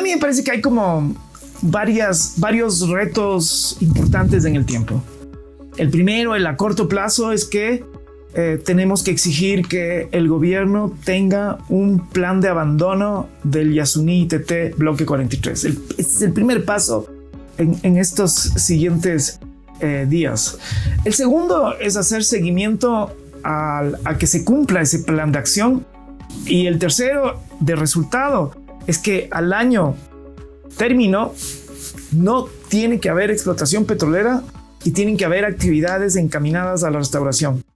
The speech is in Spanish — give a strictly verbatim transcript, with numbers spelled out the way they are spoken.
mí me parece que hay como varias, varios retos importantes en el tiempo. El primero, el a corto plazo, es que eh, tenemos que exigir que el gobierno tenga un plan de abandono del Yasuní I T T bloque cuarenta y tres. El, es el primer paso en, en estos siguientes eh, días. El segundo es hacer seguimiento a, a que se cumpla ese plan de acción. Y el tercero, de resultado, es que al año término no tiene que haber explotación petrolera y tienen que haber actividades encaminadas a la restauración.